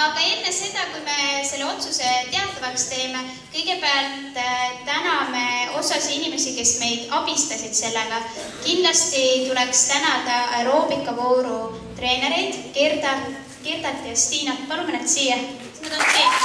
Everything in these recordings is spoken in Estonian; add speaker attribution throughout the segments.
Speaker 1: Aga enne seda, kui me selle otsuse teatavaks teeme, kõigepealt täname osasi inimesi, kes meid abistasid sellega. Kindlasti tuleks tänada aeroobikavooru treenereid, Gerdat ja Stiinat. Palume nad siia. Nad on siia.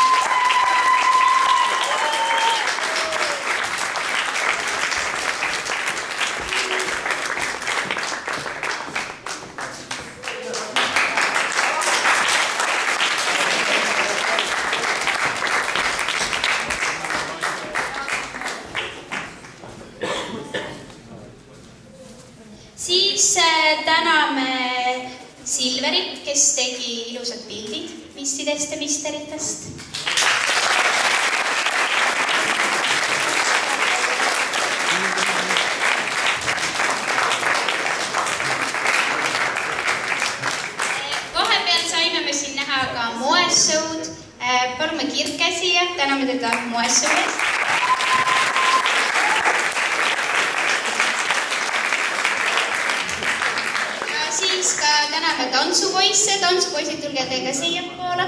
Speaker 1: Siis täname Silverit, kes tegi ilusad pildid missidest ja misteritest. Vahepeal saime me siin näha ka moeshow'd. Palume Kirke siia, täname teda moeshow eest. Täname tantsupoisse, tantsupoisid tulge teiega siia poole.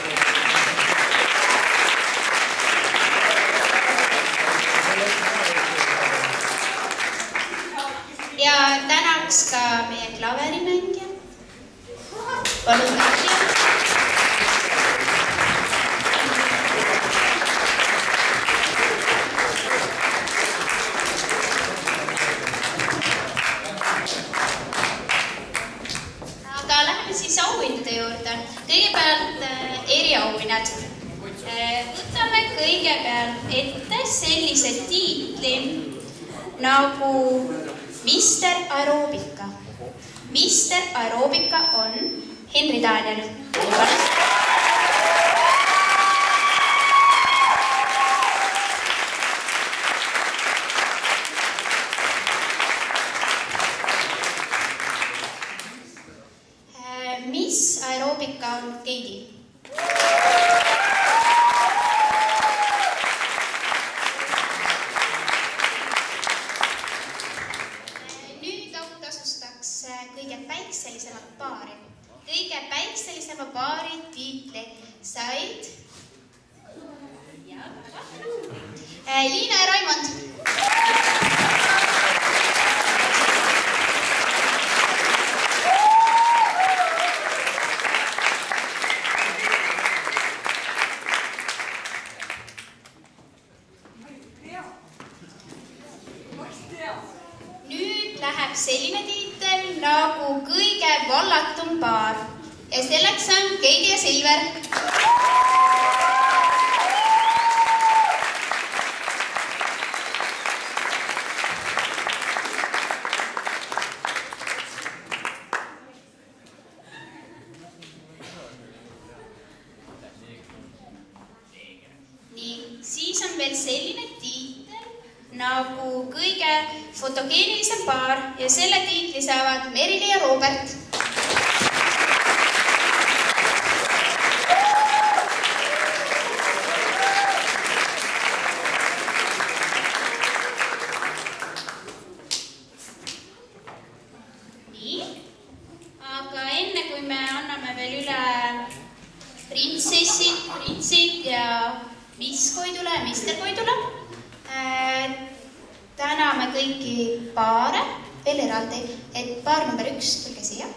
Speaker 1: Ja tänaks ka meie klaverimängija. Palun siia. Kõigepealt eriauhinnad. Võtame kõigepealt ette sellise tiitli nagu Mister Aeroobika. Mister Aeroobika on Henri Daniel. Mis aeroobika on Keidi? Nüüd autasustaks kõige päikselisemat paari. Kõige päikselisema paari tiitli said Liina ja Raimond. Nüüd läheb selline tiitel nagu kõige vallatum paar ja selleks on Keidi ja Silver. Nii, siis on veel selline tiitel nagu kõige fotogeenilisem paar ja selle tiitli saavad Merili ja Robert. Nii, aga enne kui me anname veel üle printsid ja Miss Koidule ja Mister Koidule, täname kõiki paare veel eraldi, et paar number 1 tulge siia.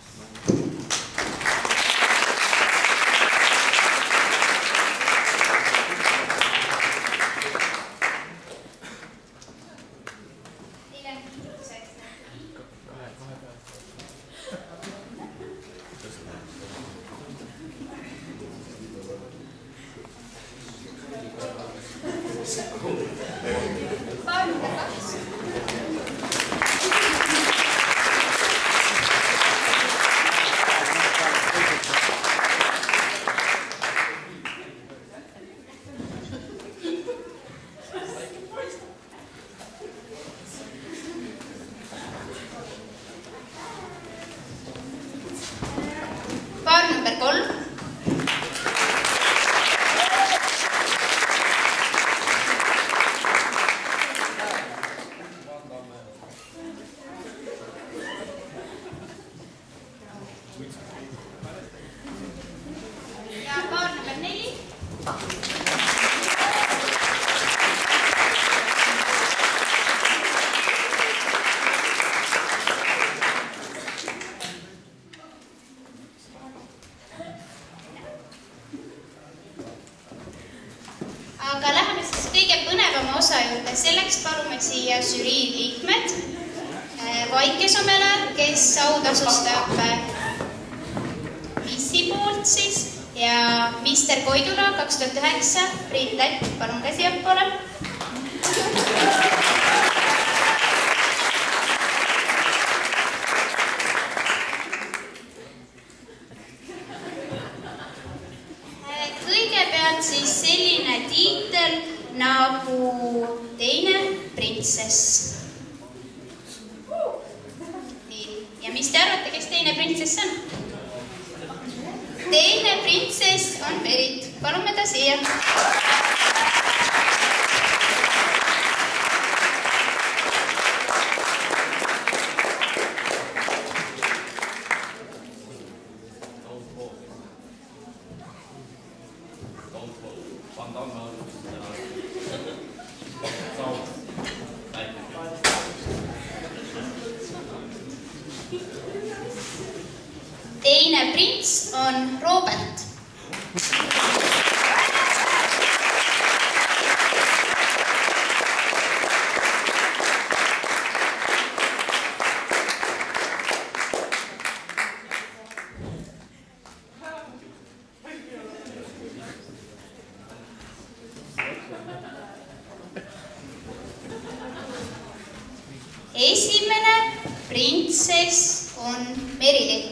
Speaker 1: Paar number 2. Paar number 3. Ja paar kõige põnevama osa juurde. Selleks palume siia žürii liikmed, Vaike Somela, kes autasustab missi poolt siis, ja Mister Koidula 2009, Priit Lätt, palun ka siia poole. Kõigepealt siis selline tiitel nagu teine printsess. Ja mis te arvate, kes teine printsess on? Teine printsess on Merit. Palume ta siia. Teine prints on Robert. Esimene printsess on Merilin.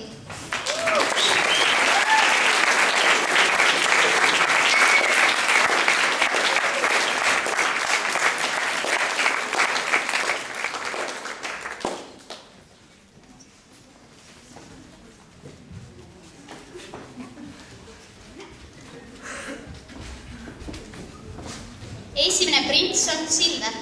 Speaker 1: Esimene prints on Silver.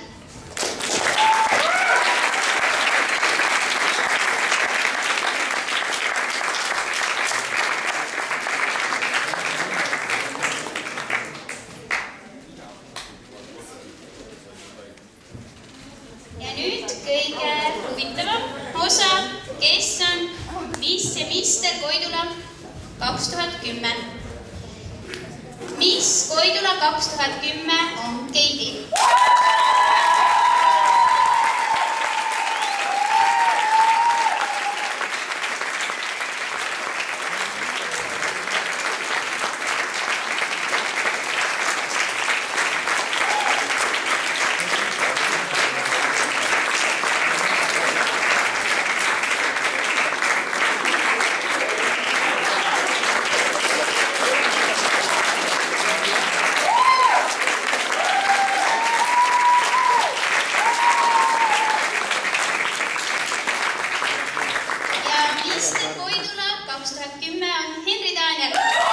Speaker 1: Ja nüüd kõige huvitavam osa, kes on Miss ja Mister Koidula 2010. Miss Koidula 2010 on Keidi. Mister Koidula 2010 on Henri Daniel.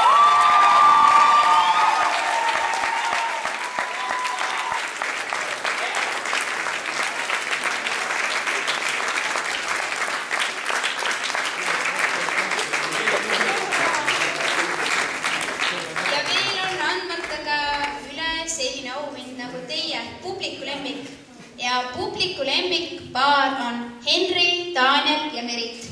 Speaker 1: Ja veel on andmata ka üle selline auhind nagu teie publiku lemmik. Ja publiku lemmik paar on Henri, Daniel ja Merit.